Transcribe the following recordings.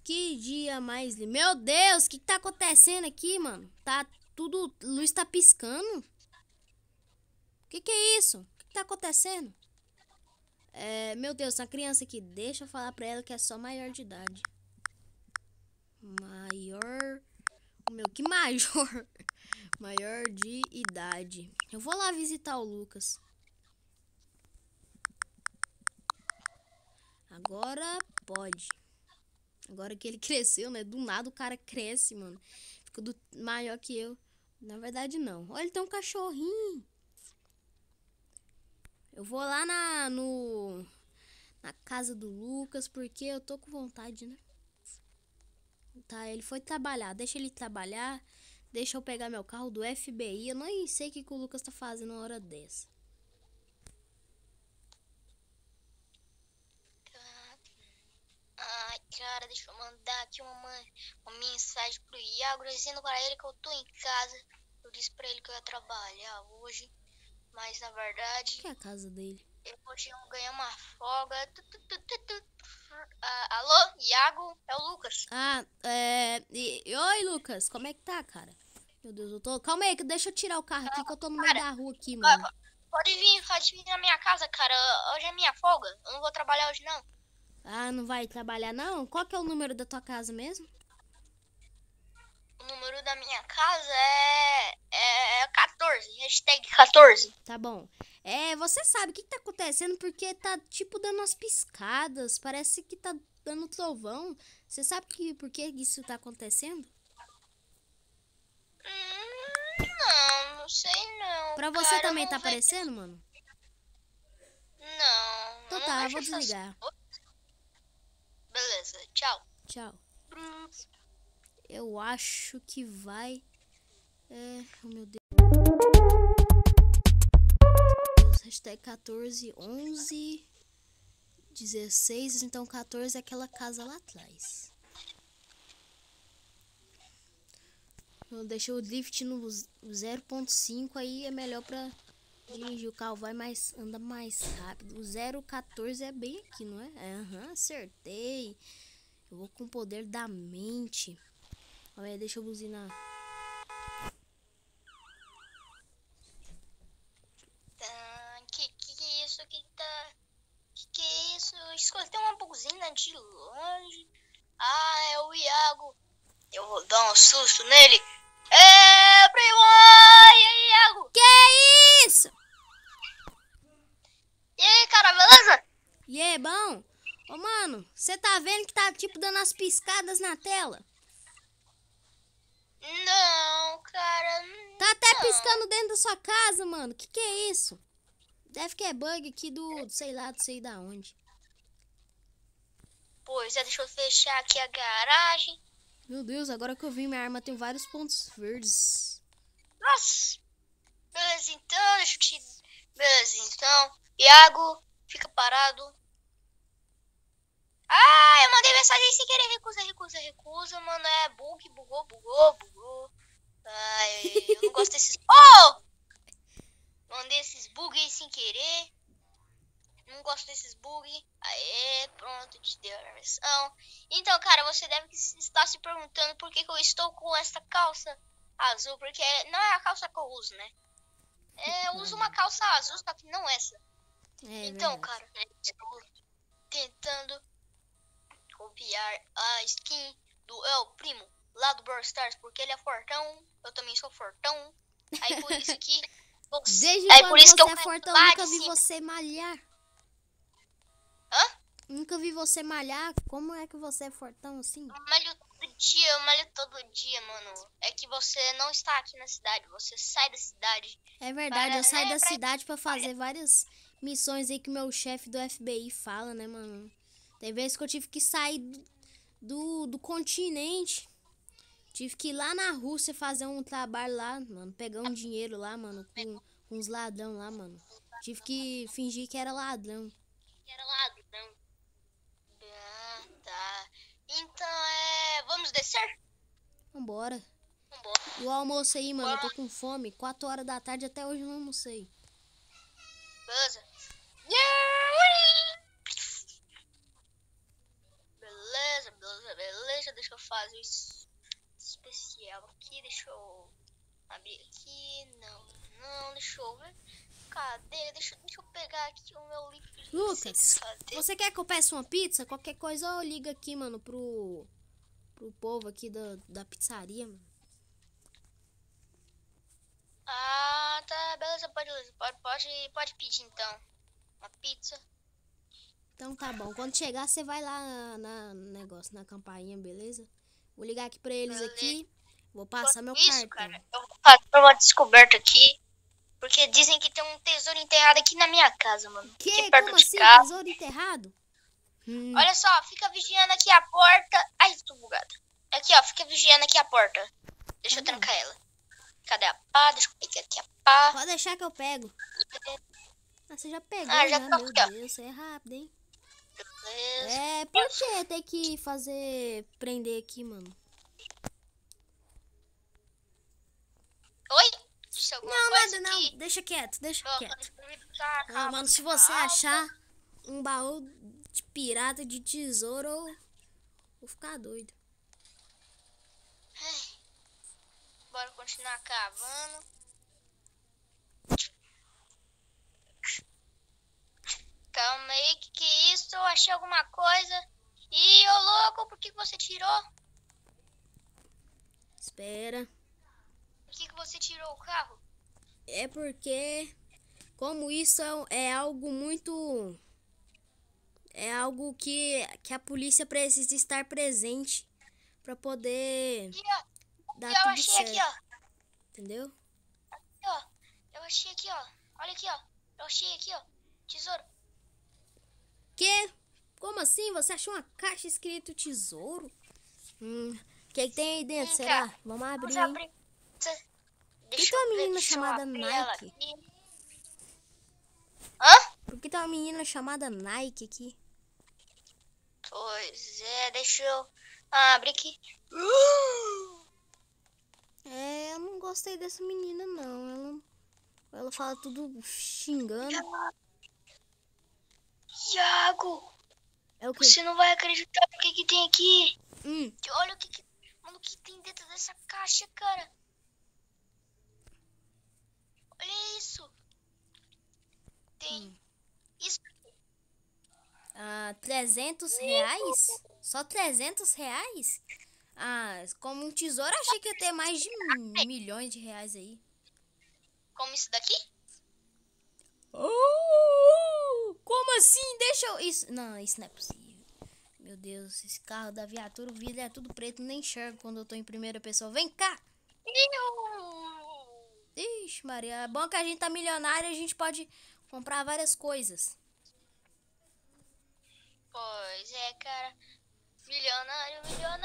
que dia mais lindo. Meu Deus, o que tá acontecendo aqui, mano? Tá tudo... Luz tá piscando. Que é isso? O que tá acontecendo? Meu Deus, tem uma criança aqui. Deixa eu falar pra ela que é só maior de idade. Maior... Meu, que maior? Maior de idade. Eu vou lá visitar o Lucas. Agora pode. Agora que ele cresceu, né? Do nada o cara cresce, mano. Fica maior que eu. Na verdade, não. Olha, ele tem um cachorrinho. Eu vou lá na casa do Lucas, porque eu tô com vontade, né? Tá, ele foi trabalhar. Deixa ele trabalhar. Deixa eu pegar meu carro do FBI. Eu nem sei o que o Lucas tá fazendo uma hora dessa. Ai, cara, deixa eu mandar aqui uma mensagem pro Iago, dizendo pra ele que eu tô em casa. Eu disse pra ele que eu ia trabalhar hoje, mas na verdade Que é a casa dele? eu hoje eu ganhei uma folga. Alô, Iago? É o Lucas. Oi, Lucas, como é que tá, cara? Meu Deus, eu tô... Calma aí, deixa eu tirar o carro aqui, que eu tô no meio da rua aqui, mano. Pode vir na minha casa, cara. Hoje é minha folga. Eu não vou trabalhar hoje, não. Ah, não vai trabalhar, não? Qual que é o número da tua casa mesmo? O número da minha casa é 14. Hashtag 14. Tá bom. Você sabe o que tá acontecendo, porque tá, tipo, dando umas piscadas. Parece que tá dando trovão. Você sabe por que isso tá acontecendo? Não sei não. Pra você cara, também tá vejo... aparecendo, mano? Não. Então Não tá, eu vejo vou essas desligar. coisas. Beleza, tchau. Tchau. Eu acho que vai... Oh, meu Deus. Hashtag 14, 11, 16. Então 14 é aquela casa lá atrás. Eu deixei o drift no 0.5, aí é melhor pra dirigir o carro, anda mais rápido. O 0.14 é bem aqui, não é? Aham, acertei. Eu vou com o poder da mente. Olha aí, deixa eu buzinar. Que é isso? Que é isso? Escutei uma buzina de longe. Ah, é o Iago. Eu vou dar um susto nele. Primo! E aí, Iago? Que é isso? E aí, cara, beleza? E aí, bom? Ô, mano, você tá vendo que tá, tipo, dando as piscadas na tela? Não, cara. Tá até piscando dentro da sua casa, mano. Que é isso? Deve que é bug aqui sei lá, não sei da onde. Pois é, deixa eu fechar aqui a garagem. Meu Deus, agora que eu vi minha arma tem vários pontos verdes. Nossa. Beleza, então, deixa eu te... Beleza, então. Iago, fica parado. Ah, eu mandei mensagem sem querer. Recusa, mano. Bugou. Ai, eu não gosto desses... Oh! Mandei esses bugs aí sem querer. Não gosto desses bugs. Aê, pronto, te deu a versão. Então, cara, você deve estar se perguntando por que eu estou com essa calça azul. Porque não é a calça que eu uso, né? Eu uso uma calça azul, só que não essa. Então, verdade. cara, estou tentando copiar a skin do El Primo lá do Brawl Stars, porque ele é fortão, eu também sou fortão. Aí por isso que Desde quando você é fortão, eu nunca vi você malhar. Hã? Nunca vi você malhar. Como é que você é fortão assim? Eu malho todo dia, mano. É que você não está aqui na cidade, você sai da cidade. É verdade, eu saio da cidade pra fazer várias missões aí que o meu chefe do FBI fala, né, mano? Tem vezes que eu tive que sair do continente. Tive que ir lá na Rússia fazer um trabalho lá, mano. Pegar um dinheiro lá, mano, com uns ladrão lá, mano. Tive que fingir que era ladrão. Ah, tá. Então, vamos descer? Vambora. E o almoço aí, mano, eu tô com fome. 4 horas da tarde até hoje eu não almocei. Beleza. Beleza. fazer especial aqui. Deixa eu abrir aqui. Não, deixa eu ver. Cadê? Deixa eu pegar aqui o meu livro de Lucas, receitas. Cadê? você quer que eu peça uma pizza? Qualquer coisa eu ligo aqui, mano, pro povo aqui da pizzaria, mano. Ah, tá, beleza, pode pedir então. Uma pizza. Então tá bom. Quando chegar, você vai lá no negócio, na campainha, beleza? Vou ligar aqui pra eles Beleza. aqui. Vou passar meu Isso, cartão. cara, eu vou fazer uma descoberta aqui. Porque dizem que tem um tesouro enterrado aqui na minha casa, mano. Que? Aqui perto Como de assim? casa. Tesouro enterrado? Olha só, fica vigiando aqui a porta. Ai, tô bugada. Aqui, ó, fica vigiando aqui a porta. Deixa eu trancar ela. Cadê a pá? Deixa eu pegar aqui a pá. Pode deixar que eu pego. Ah, você já pegou, Ah, já né? tá Meu aqui, ó. Deus, você é rápido, hein? Beleza. É, por que tem que prender aqui, mano? Oi? Disse alguma Não, coisa nada, não. que... Deixa quieto, deixa quieto. Tá, Ah, mano, se você achar um baú de pirata de tesouro, eu vou ficar doido. Bora continuar cavando. Calma aí, que é isso? Eu achei alguma coisa. Ih, ô louco, por que você tirou? Espera. Por que você tirou o carro? É porque, como isso é algo muito... É algo que a polícia precisa estar presente pra poder Aqui, ó. dar Eu tudo achei certo. aqui, ó. Entendeu? Aqui, ó. Eu achei aqui, ó. Olha aqui, ó. Eu achei aqui, ó. Tesouro. Que? Como assim? Você achou uma caixa escrito tesouro? O que tem aí dentro, será? Cara, Vamos abrir, vamos hein? abrir. Deixa tem uma eu ver, menina deixa eu chamada abrir ela Nike? aqui. Hã? Por que tem uma menina chamada Nike aqui? Pois é, deixa eu abrir aqui. É, eu não gostei dessa menina, não. Ela fala tudo xingando. Iago, É o quê? você não vai acreditar o que tem aqui. Hum, Olha mano, o que tem dentro dessa caixa, cara. Olha isso. Tem isso. 300 reais? Só 300 reais? Ah, como um tesouro, eu achei que ia ter mais de milhões de reais aí. Como isso daqui? Como assim? Deixa eu... Isso não é possível. Meu Deus, esse carro da viatura, o vidro é tudo preto, nem enxergo quando eu tô em primeira pessoa. Vem cá! Ixi, Maria, é bom que a gente tá milionário e a gente pode comprar várias coisas. Pois é, cara. Milionário,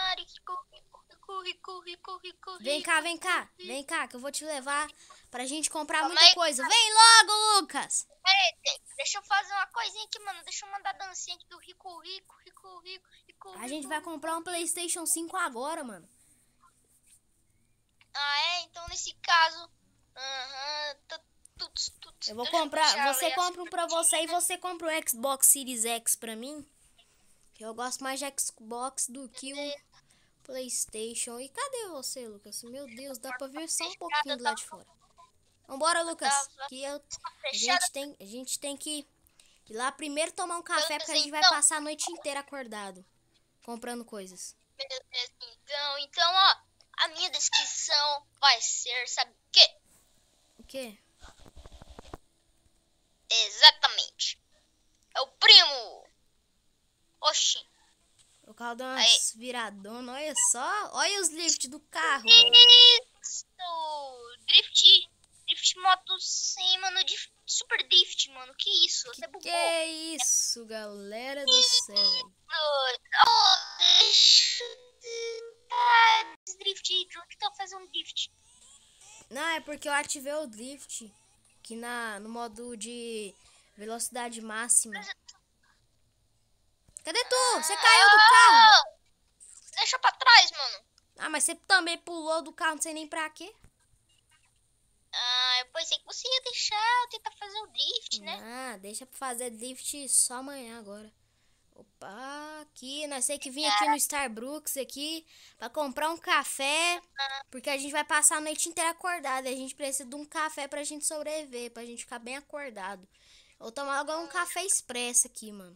rico. Vem cá, que eu vou te levar pra gente comprar Calma muita aí, coisa. Vem logo, Lucas! Peraí, deixa eu fazer uma coisinha aqui, mano. Deixa eu mandar dancinha aqui do rico. A gente vai comprar um PlayStation 5 agora, mano. Ah, é? Então, nesse caso... Eu vou Deixa eu comprar, fechar você ali as compra um pra você e você compra o Xbox Series X pra mim. Que eu gosto mais de Xbox do que o PlayStation. E cadê você, Lucas? Meu Deus, dá pra ver só um pouquinho do lado de fora. Vambora, Lucas. Que a gente tem que ir lá primeiro tomar um café, porque a gente vai passar a noite inteira acordado, comprando coisas. Beleza, então, ó, a minha descrição vai ser, sabe o quê? O quê? Exatamente. É o primo. Oxi. O carro dá umas viradonas, olha só. Olha os lifts do carro, velho. Isso. Drift moto 100, mano. Super drift, mano. Que isso? Até bugou. Que isso, galera do céu, velho. Drift. O que tá fazendo drift? Não, é porque eu ativei o drift aqui no modo de velocidade máxima. Cadê tu? Você caiu do carro? Deixa pra trás, mano. Ah, mas você também pulou do carro, não sei nem pra quê. Ah, eu pensei que você ia deixar eu tentar fazer o drift, né? Ah, deixa pra fazer drift só amanhã agora. Opa, aqui, nós temos que vir aqui no Starbucks aqui pra comprar um café, porque a gente vai passar a noite inteira acordado e a gente precisa de um café pra gente sobreviver, pra gente ficar bem acordado. Eu vou tomar agora um café expresso aqui, mano.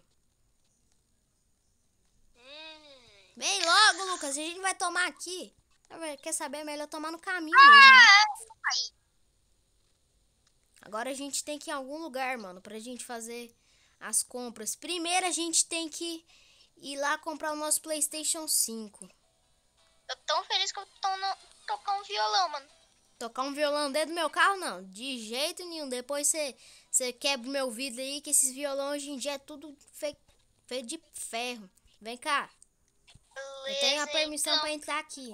Vem logo, Lucas, a gente vai tomar aqui. Quer saber? É melhor tomar no caminho mesmo, né? Agora a gente tem que ir em algum lugar, mano, pra gente fazer as compras. Primeiro a gente tem que ir lá comprar o nosso PlayStation 5. Eu tô tão feliz que eu tô tocar um violão, mano. Tocar um violão dentro do meu carro, não. De jeito nenhum. Depois você quebra o meu vidro aí, que esses violões hoje em dia é tudo feito de ferro. Vem cá. Eu tenho a permissão pra entrar aqui.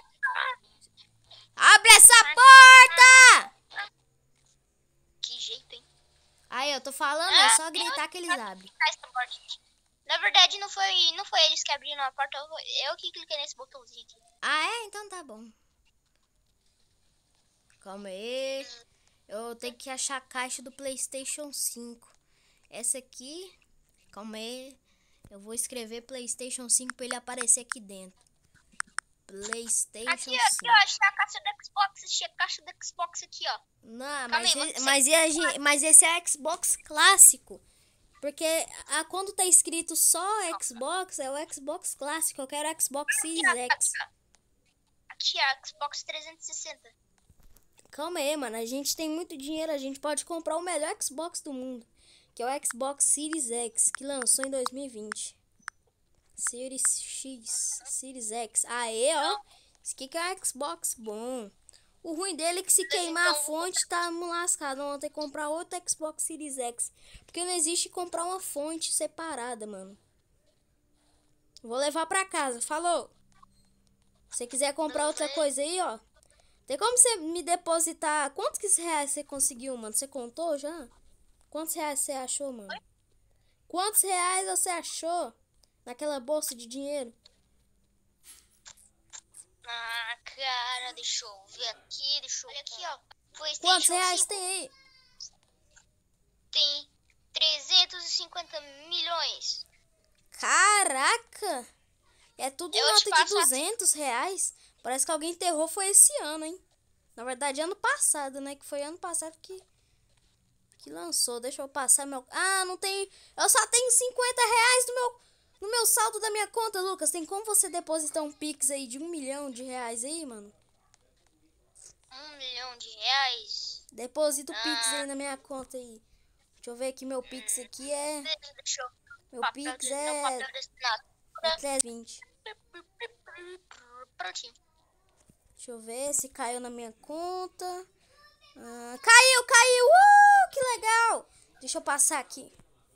Abre essa porta! Que jeito, hein? Aí, eu tô falando, é só gritar que eles abrem. Na verdade, não foi eles que abriram a porta, eu que cliquei nesse botãozinho aqui. Ah, é? Então tá bom. Calma aí. Eu tenho que achar a caixa do PlayStation 5. Essa aqui. Calma aí. Eu vou escrever PlayStation 5 pra ele aparecer aqui dentro. PlayStation 5. Aqui, ó, achei a caixa do Xbox, achei a caixa do Xbox aqui, ó. Não, Calma mas esse é Xbox clássico. Porque quando tá escrito só Xbox, é o Xbox clássico. Eu quero Xbox Series X. Aqui, ó, Xbox 360. Calma aí, mano. A gente tem muito dinheiro. A gente pode comprar o melhor Xbox do mundo. Que é o Xbox Series X, que lançou em 2020. Series X, Series X. Aê, ó. Isso aqui que é o Xbox bom. O ruim dele é que se queimar a fonte, tá lascado. Vamos ter que comprar outro Xbox Series X. Porque não existe comprar uma fonte separada, mano. Vou levar pra casa. Falou. Se você quiser comprar outra coisa aí, ó. Tem como você me depositar... Quantos reais você conseguiu, mano? Você contou já? Quantos reais você achou, mano? Quantos reais você achou naquela bolsa de dinheiro? Ah, cara, deixa eu ver aqui, Olha aqui, ó. Quantos reais 5 tem aí? Tem 350 milhões. Caraca! É tudo Eu te nota de passo 200 reais. Parece que alguém enterrou foi esse ano, hein? Na verdade, ano passado, né? Que foi ano passado que lançou. Deixa eu passar meu... Ah, não tem... Eu só tenho 50 reais no meu saldo da minha conta, Lucas. Tem como você depositar um Pix aí de 1 milhão de reais aí, mano? 1 milhão de reais? Deposita o Pix aí na minha conta aí. Deixa eu ver aqui, meu Pix aqui é... Deixa eu... Meu Pix é... É 320. Prontinho. Deixa eu ver se caiu na minha conta. Caiu! Que legal! Deixa eu passar aqui.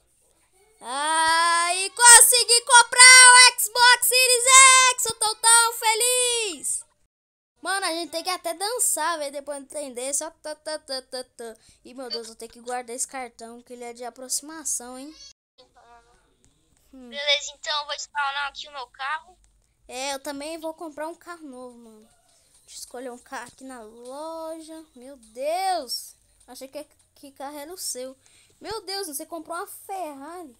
E consegui comprar o Xbox Series X! Eu tô tão feliz! Mano, a gente tem que até dançar, velho, depois de entender. Só E, meu Deus, eu tenho que guardar esse cartão, que ele é de aproximação, hein? Beleza, então eu vou spawnar aqui o meu carro. Eu também vou comprar um carro novo, mano. Deixa eu escolher um carro aqui na loja. Meu Deus! Achei que carro era o seu. Meu Deus, você comprou uma Ferrari.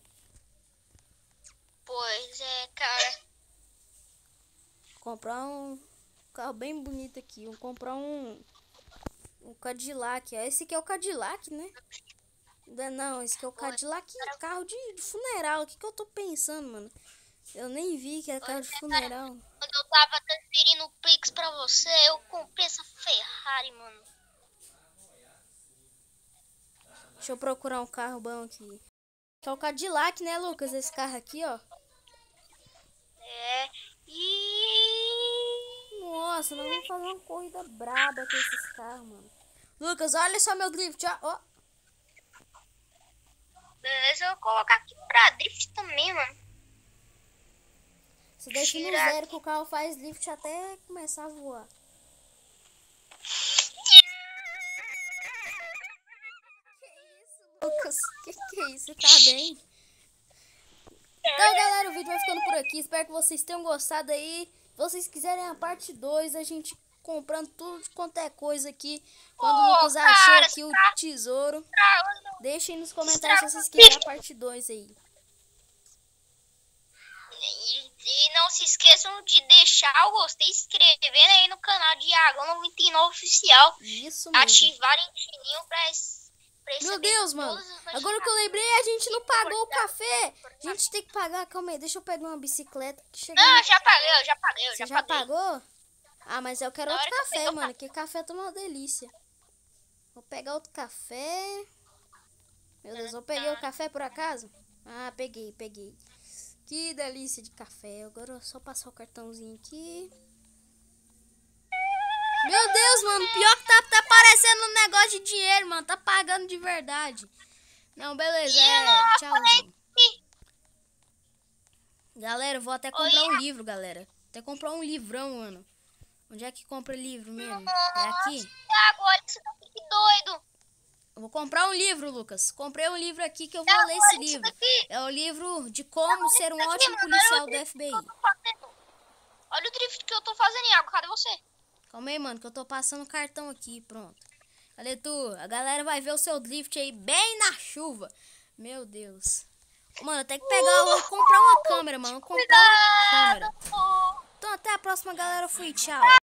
Pois é, cara. Vou comprar um carro bem bonito aqui. Vou comprar um Cadillac. Esse aqui é o Cadillac, né? Não, esse aqui é o Cadillac, carro de funeral. O que eu tô pensando, mano? Eu nem vi que era carro de funeral. Quando eu tava transferindo o Pix pra você, eu comprei essa Ferrari, mano. Deixa eu procurar um carro bom aqui. Que é o Cadillac, né, Lucas? Esse carro aqui, ó. Nossa, nós vamos fazer uma corrida braba com esses carros, mano. Lucas, olha só meu drift, ó. Beleza, eu vou colocar aqui pra drift também, mano. Você deixa no zero que o carro faz drift até começar a voar. Que isso, Lucas? Que é isso? Você tá bem? Então, galera, o vídeo vai ficando por aqui. Espero que vocês tenham gostado aí. Se vocês quiserem a parte 2, a gente comprando tudo quanto é coisa aqui. Quando o Lucas achou aqui o tesouro. Deixem nos comentários se vocês quiserem a parte 2 aí. E não se esqueçam de deixar o gostei, inscrevendo aí no canal de Iago 99 Oficial. Isso mesmo. Ativarem o sininho pra Meu Deus, mano. Agora que eu lembrei, a gente não pagou o café. A gente tem que pagar. Calma aí, deixa eu pegar uma bicicleta. Que chegou... Não, eu já paguei. Você já pagou? Ah, mas eu quero Na outro hora que eu café, peguei o mano. Que café tá uma delícia. Vou pegar outro café. Meu Deus, eu peguei o café por acaso? Ah, peguei. Que delícia de café. Agora é só passar o cartãozinho aqui. Meu Deus, mano. Pior que tá parecendo um negócio de dinheiro, mano. Tá pagando de verdade. Não, beleza. Tchauzinho. Galera, eu vou até comprar um livro, galera. Até comprar um livrão, mano. Onde é que compra livro mesmo? É aqui? Agora você tá que doido. Eu vou comprar um livro, Lucas. Comprei um livro aqui que eu vou ler esse livro. É o livro de como ser um ótimo policial do FBI. Olha o drift que eu tô fazendo, Iago. Cadê você? Calma aí, mano, que eu tô passando o cartão aqui. Pronto. Cadê tu? A galera vai ver o seu drift aí bem na chuva. Meu Deus. Mano, eu tenho que pegar, vou comprar uma câmera, mano. Vou comprar uma câmera. Então, até a próxima, galera. Fui, tchau.